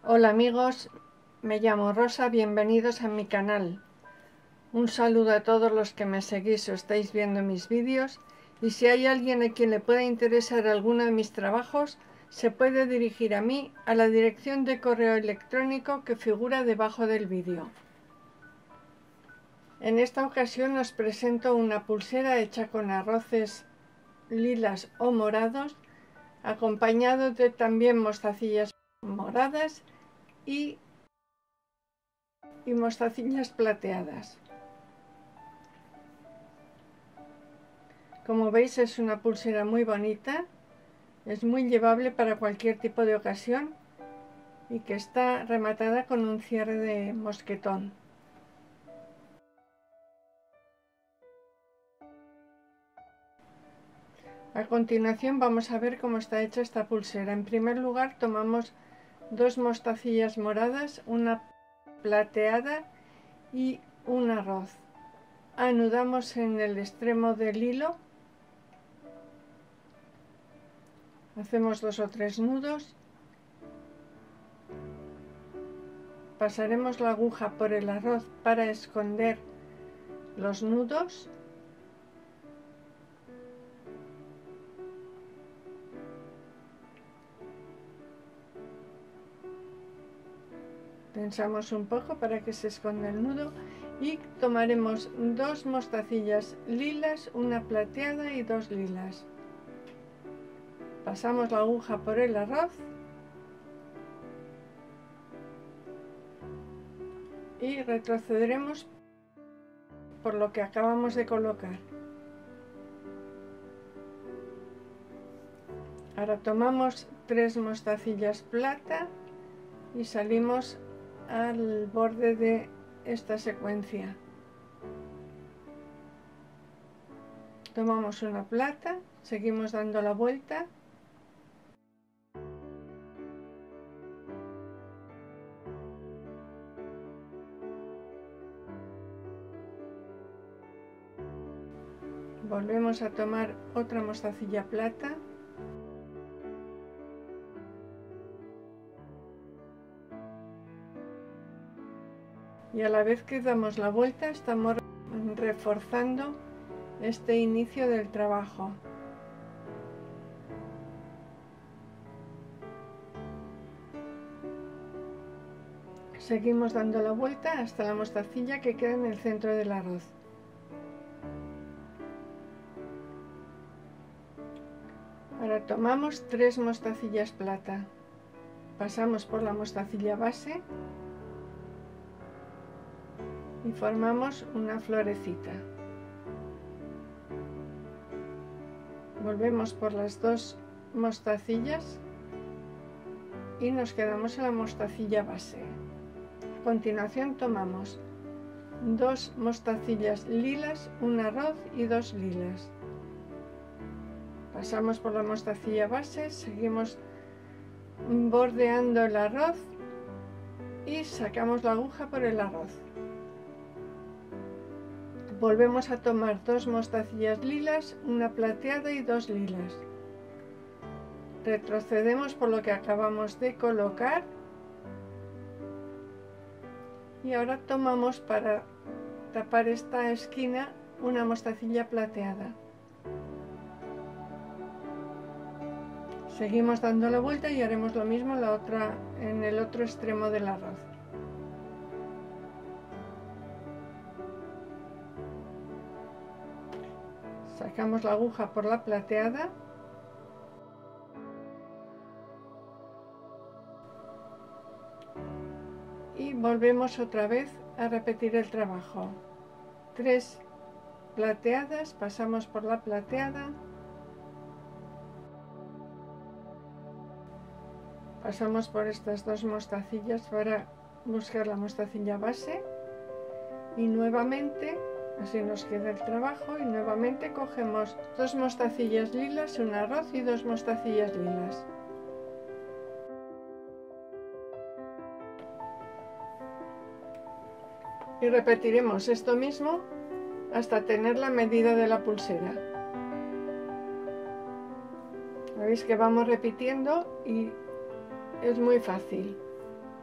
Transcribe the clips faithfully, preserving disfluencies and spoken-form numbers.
Hola amigos, me llamo Rosa, bienvenidos a mi canal. Un saludo a todos los que me seguís o estáis viendo mis vídeos, y si hay alguien a quien le pueda interesar alguno de mis trabajos, se puede dirigir a mí a la dirección de correo electrónico que figura debajo del vídeo. En esta ocasión os presento una pulsera hecha con arroces lilas o morados, acompañado de también mostacillas moradas y y mostacillas plateadas. Como veis, es una pulsera muy bonita, es muy llevable para cualquier tipo de ocasión y que está rematada con un cierre de mosquetón. A continuación vamos a ver cómo está hecha esta pulsera. En primer lugar, tomamos dos mostacillas moradas, una plateada y un arroz. Anudamos en el extremo del hilo, hacemos dos o tres nudos, pasaremos la aguja por el arroz para esconder los nudos tensamos un poco para que se esconda el nudo y tomaremos dos mostacillas lilas, una plateada y dos lilas. Pasamos la aguja por el arroz y retrocederemos por lo que acabamos de colocar. Ahora tomamos tres mostacillas plata y salimos al borde de esta secuencia. Tomamos una plata, seguimos dando la vuelta volvemos a tomar otra mostacilla plata y a la vez que damos la vuelta estamos reforzando este inicio del trabajo. Seguimos dando la vuelta hasta la mostacilla que queda en el centro del arroz. Ahora tomamos tres mostacillas plata, pasamos por la mostacilla base y formamos una florecita. Volvemos por las dos mostacillas y nos quedamos en la mostacilla base. A continuación tomamos dos mostacillas lilas, un arroz y dos lilas. Pasamos por la mostacilla base, seguimos bordeando el arroz y sacamos la aguja por el arroz. Volvemos a tomar dos mostacillas lilas, una plateada y dos lilas. Retrocedemos por lo que acabamos de colocar y ahora tomamos para tapar esta esquina una mostacilla plateada. Seguimos dando la vuelta y haremos lo mismo la otra, en el otro extremo del arroz. Sacamos la aguja por la plateada y volvemos otra vez a repetir el trabajo. Tres plateadas, pasamos por la plateada, pasamos por estas dos mostacillas para buscar la mostacilla base y nuevamente así nos queda el trabajo y nuevamente cogemos dos mostacillas lilas, un arroz y dos mostacillas lilas. Y repetiremos esto mismo hasta tener la medida de la pulsera. Veis que vamos repitiendo y es muy fácil.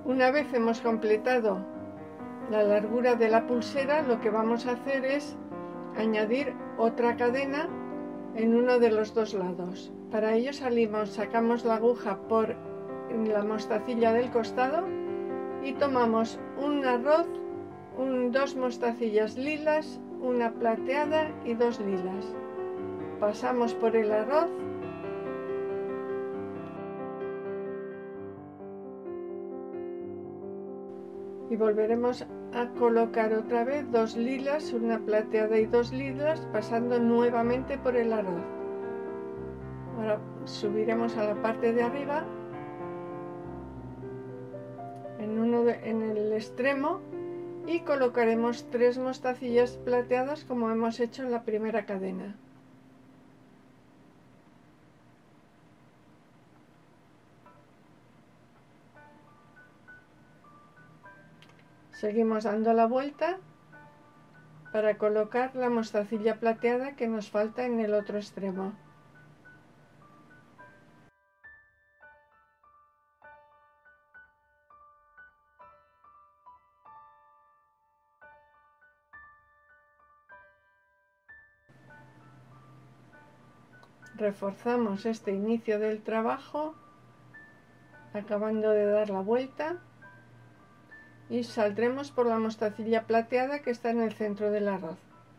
Una vez hemos completado la largura de la pulsera, lo que vamos a hacer es añadir otra cadena en uno de los dos lados. Para ello salimos, sacamos la aguja por la mostacilla del costado y tomamos un arroz, un, dos mostacillas lilas, una plateada y dos lilas. Pasamos por el arroz y volveremos a colocar otra vez dos lilas, una plateada y dos lilas, pasando nuevamente por el arroz. Ahora subiremos a la parte de arriba, en, uno de, en el extremo, y colocaremos tres mostacillas plateadas como hemos hecho en la primera cadena. Seguimos dando la vuelta para colocar la mostacilla plateada que nos falta en el otro extremo. Reforzamos este inicio del trabajo acabando de dar la vuelta y saldremos por la mostacilla plateada que está en el centro del arroz,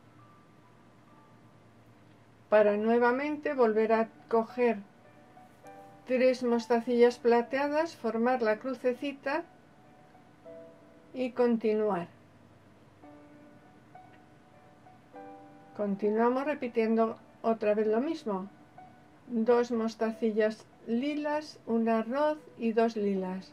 para nuevamente volver a coger tres mostacillas plateadas, formar la crucecita y continuar. Continuamos repitiendo otra vez lo mismo. Dos mostacillas lilas, un arroz y dos lilas.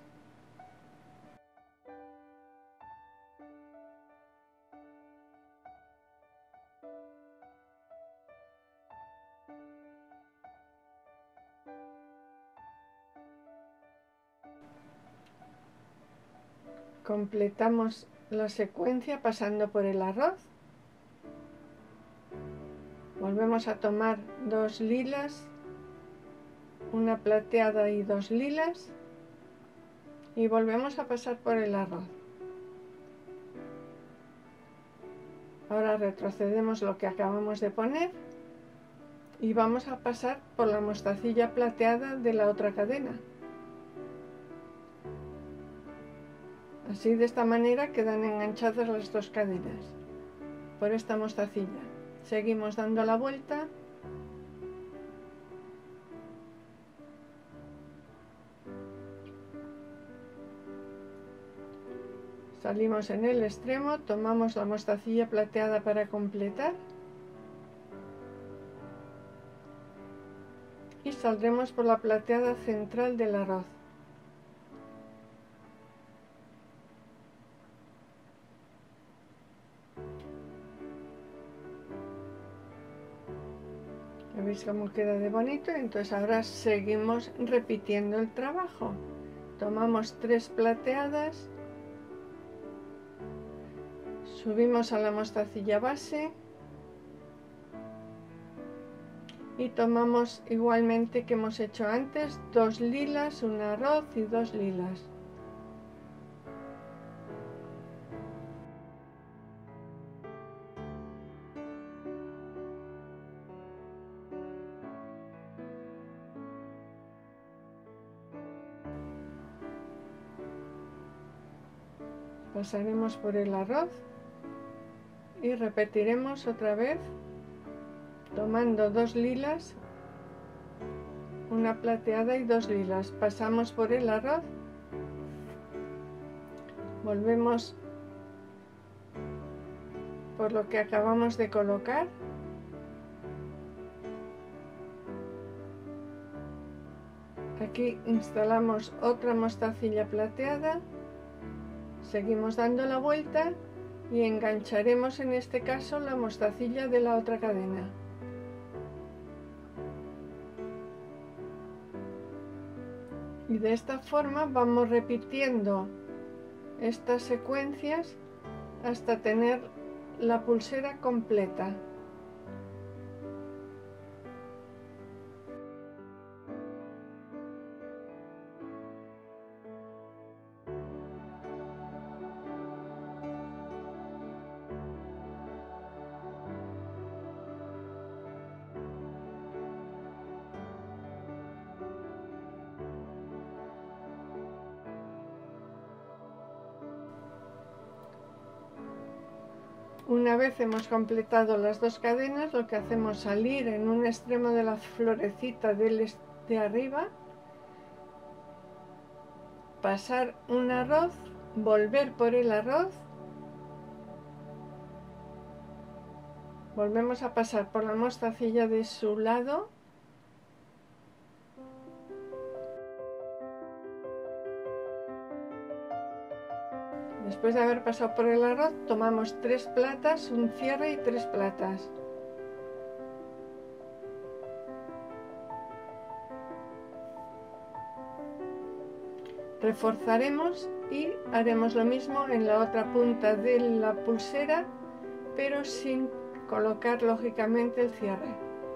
Completamos la secuencia pasando por el arroz. Volvemos a tomar dos lilas, una plateada y dos lilas y volvemos a pasar por el arroz. Ahora retrocedemos lo que acabamos de poner y vamos a pasar por la mostacilla plateada de la otra cadena. Así, de esta manera quedan enganchadas las dos cadenas por esta mostacilla. Seguimos dando la vuelta salimos en el extremo, tomamos la mostacilla plateada para completar y saldremos por la plateada central del arroz. ¿Veis cómo queda de bonito? Entonces ahora seguimos repitiendo el trabajo. Tomamos tres plateadas, subimos a la mostacilla base y tomamos igualmente que hemos hecho antes, dos lilas, un arroz y dos lilas. Pasaremos por el arroz y repetiremos otra vez tomando dos lilas, una plateada y dos lilas. Pasamos por el arroz, volvemos por lo que acabamos de colocar aquí, instalamos otra mostacilla plateada, seguimos dando la vuelta y engancharemos en este caso la mostacilla de la otra cadena. Y de esta forma vamos repitiendo estas secuencias hasta tener la pulsera completa. Una vez hemos completado las dos cadenas, lo que hacemos es salir en un extremo de la florecita del de arriba, pasar un arroz, volver por el arroz, volvemos a pasar por la mostacilla de su lado, después de haber pasado por el arroz tomamos tres platas, un cierre y tres platas. Reforzaremos y haremos lo mismo en la otra punta de la pulsera, pero sin colocar lógicamente el cierre.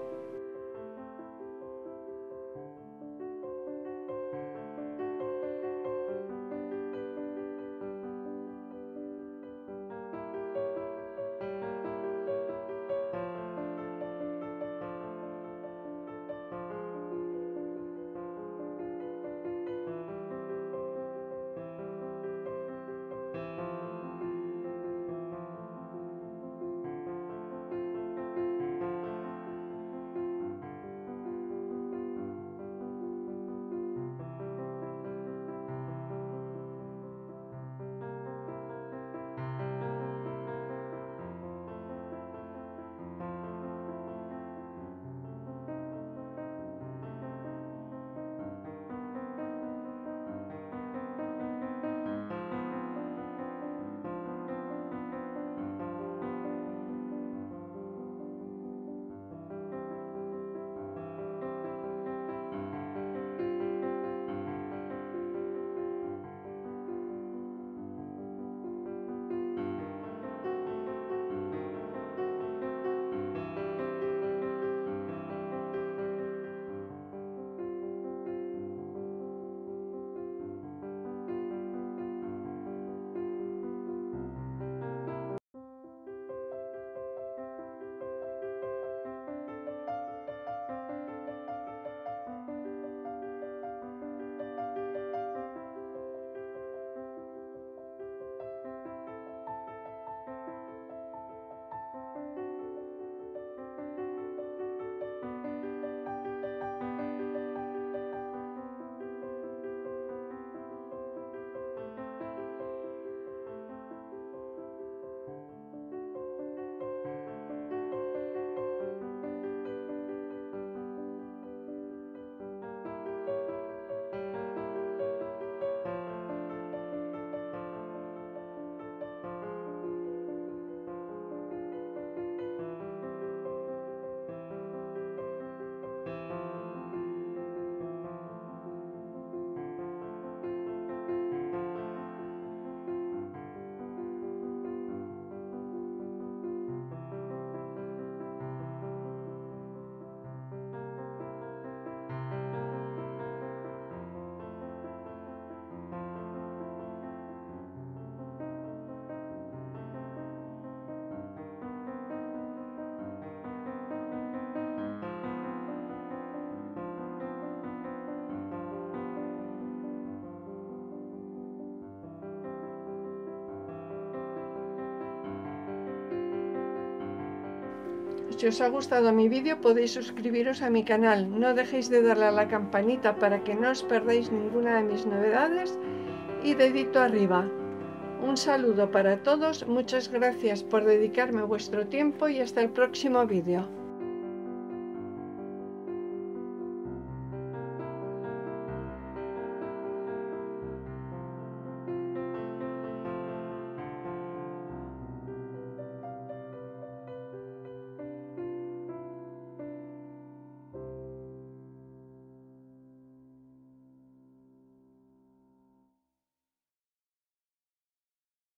Si os ha gustado mi vídeo podéis suscribiros a mi canal, no dejéis de darle a la campanita para que no os perdáis ninguna de mis novedades y dedito arriba. Un saludo para todos, muchas gracias por dedicarme vuestro tiempo y hasta el próximo vídeo.